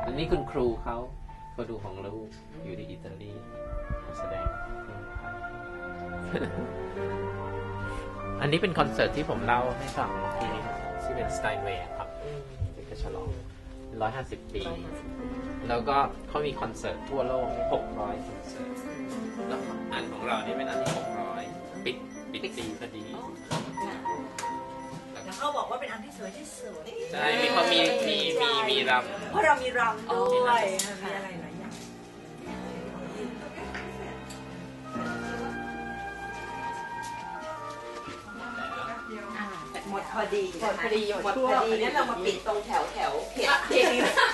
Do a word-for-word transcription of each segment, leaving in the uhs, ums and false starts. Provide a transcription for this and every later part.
อันนี้คุณครูเขามาดูของลูกอยู่ที่อิตาลีแสดงอันนี้เป็นคอนเสิร์ตที่ผมเล่าให้ฟังเมื่อกี้ที่เป็นสไตน์เวย์ครับที่จะฉลองร้อยห้าสิบปีแล้วก็เขามีคอนเสิร์ตทั่วโลกหกร้อยคอนเสิร์ตแล้วอันของเรานี่เป็นอันที่หกร้อยปิดปิดปีพอดีแล้วเขาบอกว่าเป็นอันที่สวยที่สุดใช่มีเขามีมีมีมีรำเพราะเรามีรำด้วยมีอะไรหลายอย่างหมดพอดีหมดพอดีหมดพอดีงั้นเรามาปิดตรงแถวแถวเพียงเพียง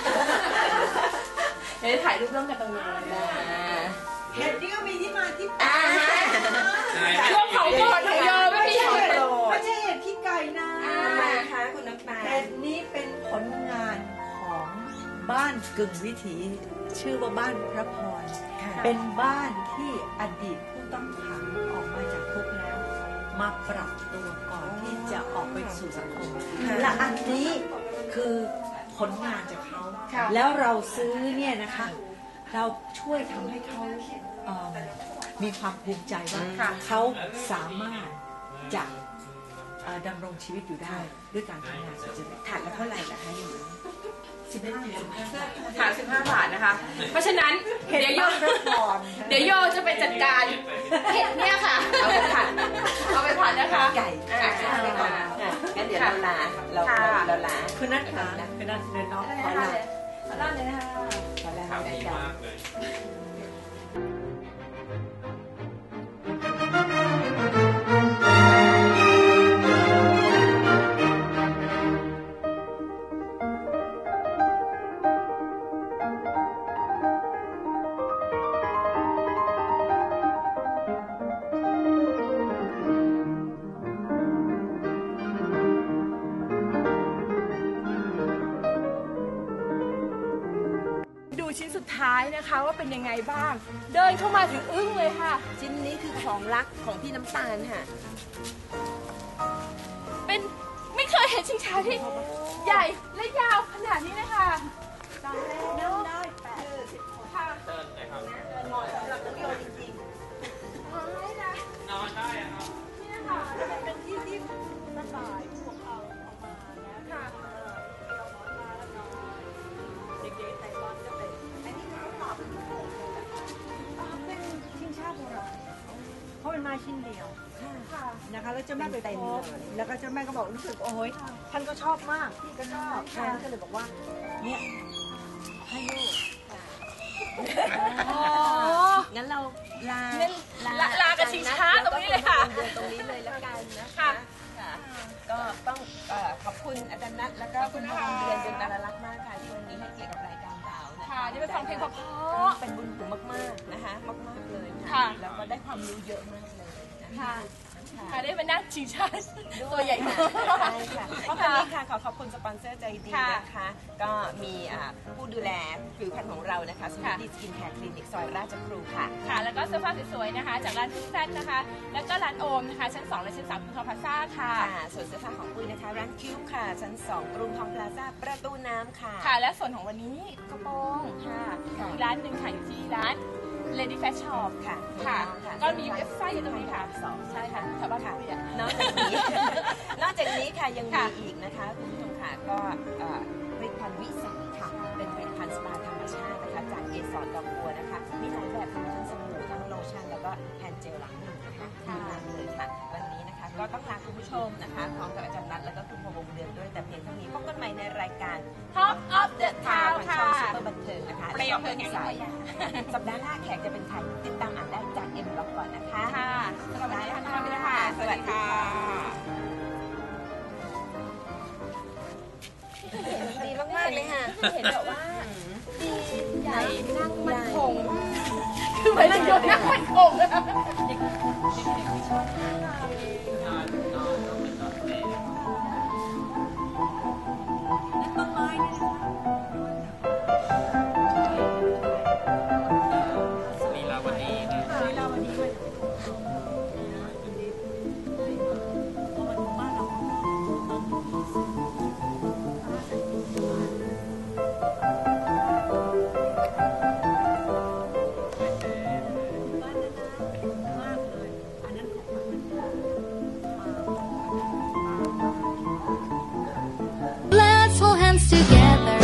เดี๋ยวถ่ายรูปร่วมกันตรงนี้เห็ดนี่ก็มีที่มาที่ไปช่วงเขาโกรธของโยไม่ใช่เห็ดไม่ใช่เห็ดขี้ไก่นะมาค่ะคุณน้ำตาลเห็ดนี้เป็นผลงานของบ้านกึ่งวิถีชื่อว่าบ้านพระพรเป็นบ้านที่อดีตผู้ต้องขังออกมาจากคุกแล้วมาปรับตัวก่อนที่จะออกไปสู่สังคมและอันนี้คือผลงานจากเขาแล้วเราซื้อเนี่ยนะคะเราช่วยทำให้เขามีความภูมิใจว่าเขาสามารถจะดำรงชีวิตอยู่ได้ด้วยการทำงานสุจริตถาดละเท่าไหร่ล่ะคะอยู่สิบห้าถาดสิบห้าบาทนะคะเพราะฉะนั้นเดี๋ยวโยเดี๋ยวโยจะไปจัดการเห็ดเนี่ยค่ะเอาไปผัดเอาไปผัดนะคะไก่ไปก่อนงั้นเดี๋ยวเราลาเราเราลาคุณนัทค่ะคุณนัทเดินน้องขอลาขอลาเลยนะคะขอลาดีมากเลยชิ้นสุดท้ายนะคะว่าเป็นยังไงบ้างเดินเข้ามาถึงอึ้งเลยค่ะชิ้นนี้คือของรักของพี่น้ำตาลค่ะเป็นไม่เคยเห็นชิงช้าที่ใหญ่และยาวขนาดนี้นะคะตอนแรกนั่งได้แปดสิบคนค่ะเดินเลยครับเหมาะสำหรับนักโยนจริงๆนอนได้นะนอนได้ครับนี่นะคะเป็นที่ที่สบายพวกเราออกมาเนี่ยค่ะเรานอนมาแล้วนอนเด็กๆไต้หวันก็เป็นอันนี้เขาตอบเป็นเป็นชิงช้าโบราณเพราะเป็นไม้ชิ้นเดียวนะคะแล้วเจ้าแม่ไปพบแล้วก็เจ้าแม่ก็บอกรู้สึกโอ้ยท่านก็ชอบมากพี่ก็ชอบท่านก็เลยบอกว่าเนี่ยให้ลูกงั้นเราลาลาลากับชิงช้าตรงนี้เลยค่ะตรงนี้เลยแล้วกันนะคะก็ต้องขอบคุณอาจารย์นัทแล้วก็คุณพ่อเดือนจนตาลักษณ์มากค่ะที่วันนี้ให้เกียรติกับรายการเราค่ะที่ไปฟังเพลงเพราะเป็นบุญหูมากๆนะคะมากๆเลยค่ะแล้วก็ได้ความรู้เยอะมากเลยค่ะค่ะได้มานั่งชิงช้าตัวใหญ่มากใช่ค่ะเพราะวันนี้ค่ะขอขอบคุณสปอนเซอร์ใจดีนะคะก็มีผู้ดูแลผิวพรรณของเรานะคะสมูทตี้สกินแคร์คลินิกซอยราชครูค่ะค่ะแล้วก็เสื้อผ้าสวยๆนะคะจากร้านแฟนนะคะแล้วก็ร้านโอมนะคะชั้นสองและชั้นสามกรุงทองพลาซ่าค่ะส่วนเสื้อผ้าของปุ้ยนะคะร้านคิวค่ะชั้นสองกรุงทองพลาซ่าประตูน้ำค่ะค่ะและส่วนของวันนี้กระโปรงค่ะอีกร้านหนึ่งค่ะอยู่ที่ร้าน Lady Fashion Shop ค่ะค่ะก็มีเว็บไซต์อยู่ตรงนี้ค่ะสองใช่ค่ะแถวบ้านคุยอ่ะนอกจากนี้นอกจากนี้ค่ะยังมีอีกนะคะคุณผู้ชมค่ะก็ผลิตภัณฑ์วิสัยค่ะเป็นผลิตภัณฑ์สปาธรรมชาตินะคะจากเกสรดอกบัวนะคะมีหลายแบบทั้งสบู่ทั้งโลชั่นแล้วก็แฮนด์เจลล้างมือนะคะมีหลากเลยค่ะวันนี้นะคะก็ต้องลาคุณผู้ชมนะคะพร้อมกับอาจารย์นัทแล้วก็คุณพวงเดือนด้วยแต่เพียงเท่านี้พบกันใหม่ในรายการ Top of the Town ค่ะช่องซุปเปอร์บันเทิงนะคะเปรี้ยวเพลินสายสัปดาห์หน้าแขกจะเป็นใครติดตามอ่านได้จากเอ็มบล็อกก่อนนะคะค่ะสวัสดีค่ะสวัสดีค่ะดีมากๆเลยค่ะเห็นแบบว่าดีใหญ่นั่งมั่นคงคือไม่ได้ยกนั่งมั่นคงนะคะต้นไม้เนี่ยลีลาวดีลีลาวดีด้วยพอมาดูบ้านเราต้น hands together.